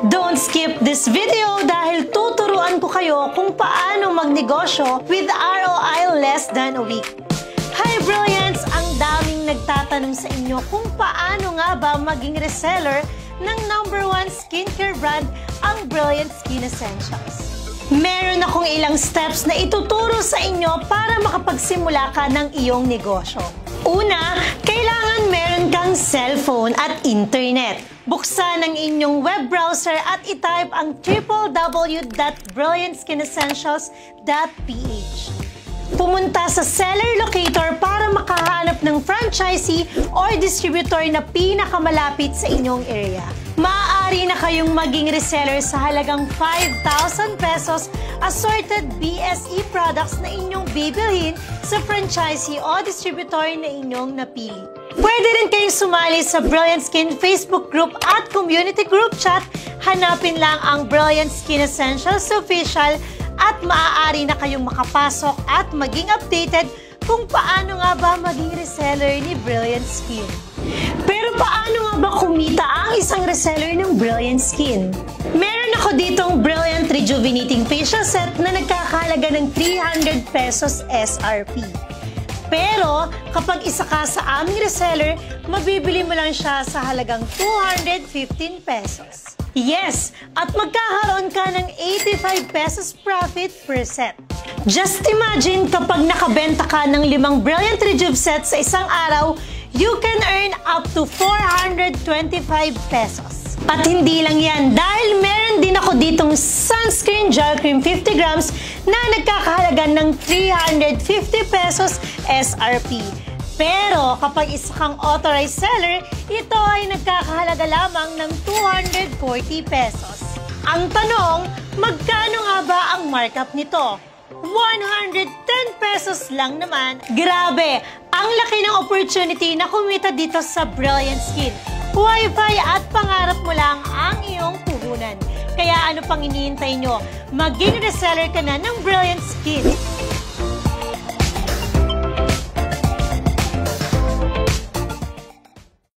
Don't skip this video dahil tuturuan ko kayo kung paano magnegosyo with ROI less than a week. Hi Brilliants! Ang daming nagtatanong sa inyo kung paano nga ba maging reseller ng #1 skincare brand, ang Brilliant Skin Essentials. Meron akong ilang steps na ituturo sa inyo para makapagsimula ka ng iyong negosyo. Una, kailangan meron kang cellphone at internet. Buksan ang inyong web browser at itype ang www.brilliantskinessentials.ph. Pumunta sa seller locator para makahanap ng franchisee or distributor na pinakamalapit sa inyong area. Maaari na kayong maging reseller sa halagang 5,000 pesos assorted BSE products na inyong bibilhin sa franchisee o distributor na inyong napili. Pwede rin kayong sumali sa Brilliant Skin Facebook group at community group chat. Hanapin lang ang Brilliant Skin Essentials Official at maaari na kayong makapasok at maging updated kung paano nga ba maging reseller ni Brilliant Skin. Pero paano nga ba kumita ang isang reseller ng Brilliant Skin? Meron ako ditong Brilliant Rejuvenating Facial Set na nagkakahalaga ng 300 pesos SRP. Pero kapag isa ka sa aming reseller, mabibili mo lang siya sa halagang 215 pesos. Yes! At magkakaroon ka ng 85 pesos profit per set. Just imagine kapag nakabenta ka ng 5 Brilliant Rejuve sets sa isang araw, you can earn up to 425 pesos. At hindi lang yan, dahil meron din ako ditong sunscreen gel cream 50 grams na nagkakahalaga ng 350 pesos SRP. Pero kapag isa kang authorized seller, ito ay nagkakahalaga lamang ng 240 pesos. Ang tanong, magkano nga ba ang markup nito? 110 pesos lang naman. Grabe! Ang laki ng opportunity na kumita dito sa Brilliant Skin. Wi-Fi at pangarap mo lang ang iyong puhunan. Kaya ano pang iniintay nyo? Maging reseller ka na ng Brilliant Skin.